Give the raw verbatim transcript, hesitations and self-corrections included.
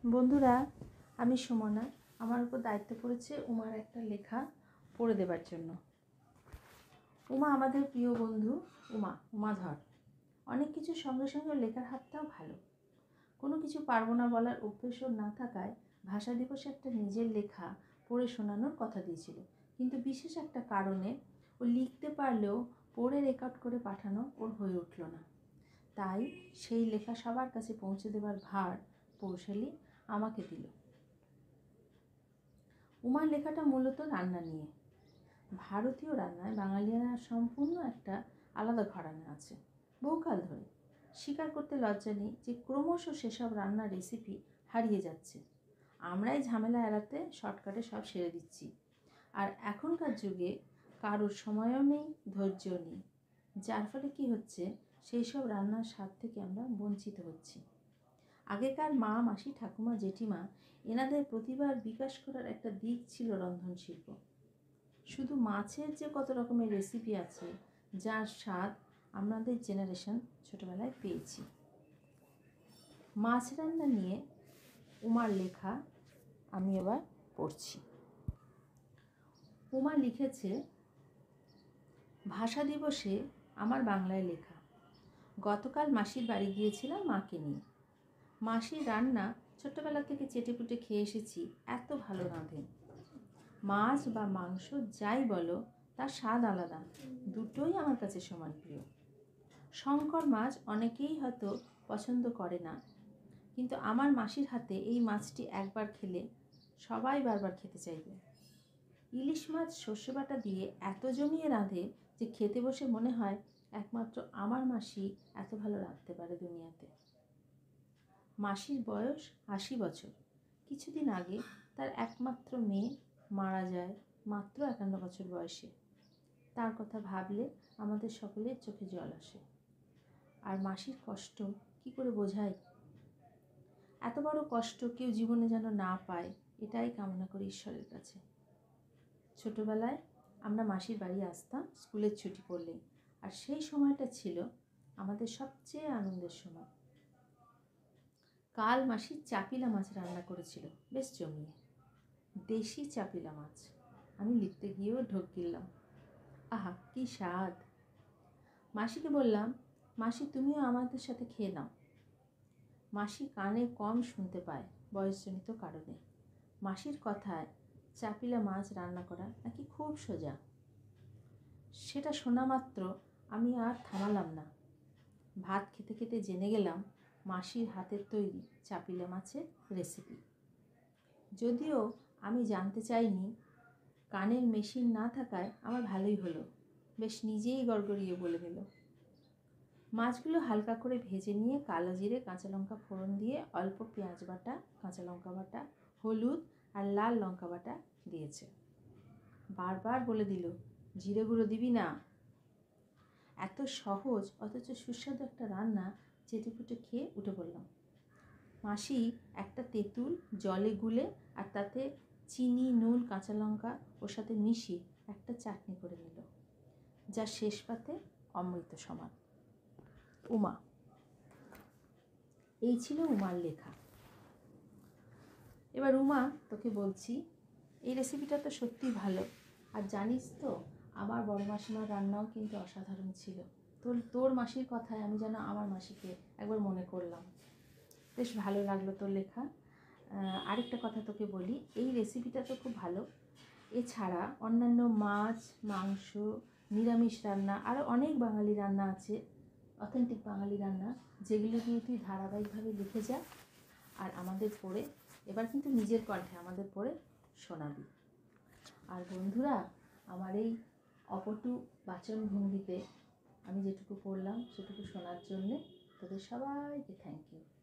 বন্ধুরা, আমি সুমনা। আমার উপর দায়িত্ব পড়েছে উমার একটা লেখা পড়ে দেবার জন্য। উমা আমাদের প্রিয় বন্ধু। উমা উমাধর অনেক কিছুর সঙ্গে সঙ্গে লেখার হাতটাও ভালো। কোনো কিছু পারবো না বলার অভ্যেসও না থাকায় ভাষা দিবসে একটা নিজের লেখা পড়ে শোনানোর কথা দিয়েছিল, কিন্তু বিশেষ একটা কারণে ও লিখতে পারলেও পড়ে রেকর্ড করে পাঠানো ওর হয়ে উঠল না। তাই সেই লেখা সবার কাছে পৌঁছে দেবার ভার পৌশালী আমাকে দিল। উমার লেখাটা মূলত রান্না নিয়ে। ভারতীয় রান্নায় বাঙালিরা সম্পূর্ণ একটা আলাদা ঘরানা আছে বহুকাল ধরে। স্বীকার করতে লজ্জা নেই যে ক্রমশ সেসব রান্নার রেসিপি হারিয়ে যাচ্ছে। আমরাই ঝামেলা এড়াতে শর্টকাটে সব সেরে দিচ্ছি। আর এখনকার যুগে কারোর সময়ও নেই, ধৈর্যও নেই, যার ফলে কি হচ্ছে, সেই সব রান্নার স্বাদ থেকে আমরা বঞ্চিত হচ্ছি। আগেকার মা, মাসি, ঠাকুমা, জেঠিমা এনাদের প্রতিভার বিকাশ করার একটা দিক ছিল রন্ধন শিল্প। শুধু মাছের যে কত রকমের রেসিপি আছে, যার স্বাদ আমাদের জেনারেশন ছোটবেলায় পেয়েছি। মাছ রান্না নিয়ে উমার লেখা আমি এবার পড়ছি। উমা লিখেছে, ভাষা দিবসে আমার বাংলায় লেখা। গতকাল মাসির বাড়ি গিয়েছিলাম মাকে নিয়ে। মাসির রান্না ছোট্টবেলা থেকে চেটেপুটে খেয়ে এসেছি, এত ভালো রাঁধেন। মাছ বা মাংস যাই বলো, তার স্বাদ আলাদা, দুটোই আমার কাছে সমান প্রিয়। শঙ্কর মাছ অনেকেই হয়তো পছন্দ করে না, কিন্তু আমার মাসির হাতে এই মাছটি একবার খেলে সবাই বারবার খেতে চাইবে। ইলিশ মাছ সর্ষে বাটা দিয়ে এত জমিয়ে রাঁধে যে খেতে বসে মনে হয় একমাত্র আমার মাসি এত ভালো রাঁধতে পারে দুনিয়াতে। মাসির বয়স আশি বছর। কিছুদিন আগে তার একমাত্র মেয়ে মারা যায় মাত্র একান্ন বছর বয়সে। তার কথা ভাবলে আমাদের সকলের চোখে জল আসে। আর মাসির কষ্ট কি করে বোঝাই? এত বড় কষ্ট কেউ জীবনে যেন না পায়, এটাই কামনা করি ঈশ্বরের কাছে। ছোটবেলায় আমরা মাসির বাড়ি আসতাম স্কুলের ছুটি পড়লে, আর সেই সময়টা ছিল আমাদের সবচেয়ে আনন্দের সময়। কাল মাসি চাপিলা মাছ রান্না করেছিল, বেশ জমিয়ে। দেশি চাপিলা মাছ। আমি লিখতে গিয়েও ঢোক গিললাম। আহা, কি স্বাদ! মাসিকে বললাম, মাসি তুমিও আমাদের সাথে খেয়ে নাও। মাসি কানে কম শুনতে পায় বয়সজনিত কারণে। মাসির কথায় চাপিলা মাছ রান্না করা নাকি খুব সোজা। সেটা শোনা মাত্র আমি আর থামালাম না। ভাত খেতে খেতে জেনে গেলাম মাসির হাতের তৈরি চাপিলা মাছের রেসিপি। যদিও আমি জানতে চাইনি, কানের মেশিন না থাকায় আমার ভালোই হলো, বেশ নিজেই গড়গড়িয়ে বলে দিল। মাছগুলো হালকা করে ভেজে নিয়ে কালো জিরে, কাঁচা লঙ্কা ফোড়ন দিয়ে অল্প পেঁয়াজ বাটা, কাঁচা লঙ্কা বাটা, হলুদ আর লাল লঙ্কা বাটা দিয়েছে। বারবার বলে দিল, জিরে গুঁড়ো দিবি না। এত সহজ অথচ সুস্বাদু একটা রান্না চেটেপুটে খেয়ে উঠে পড়লাম। মাসি একটা তেঁতুল জলে গুলে আর তাতে চিনি, নুন, কাঁচা লঙ্কা ওর সাথে মিশিয়ে একটা চাটনি করে নিল, যা শেষ পাতে অমৃত সমান। উমা। এই ছিল উমার লেখা। এবার উমা, তোকে বলছি, এই রেসিপিটা তো সত্যিই ভালো। আর জানিস তো, আমার বড় মাসিমার রান্নাও কিন্তু অসাধারণ ছিল। তোর তোর মাসির কথায় আমি যেন আমার মাসিকে একবার মনে করলাম। বেশ ভালো লাগলো তোর লেখা। আরেকটা কথা তোকে বলি, এই রেসিপিটা তো খুব ভালো। এছাড়া অন্যান্য মাছ, মাংস, নিরামিষ রান্না, আরও অনেক বাঙালি রান্না আছে, অথেন্টিক বাঙালি রান্না, যেগুলো দিয়ে তুই ধারাবাহিকভাবে লিখে যা আর আমাদের পড়ে, এবার কিন্তু নিজের কণ্ঠে আমাদের পড়ে শোনাবি। আর বন্ধুরা, আমার এই অপটু বাচনভঙ্গিতে আমি যেটুকু পড়লাম সেটুকু শোনার জন্যে তোদের সবাইকে থ্যাংক ইউ।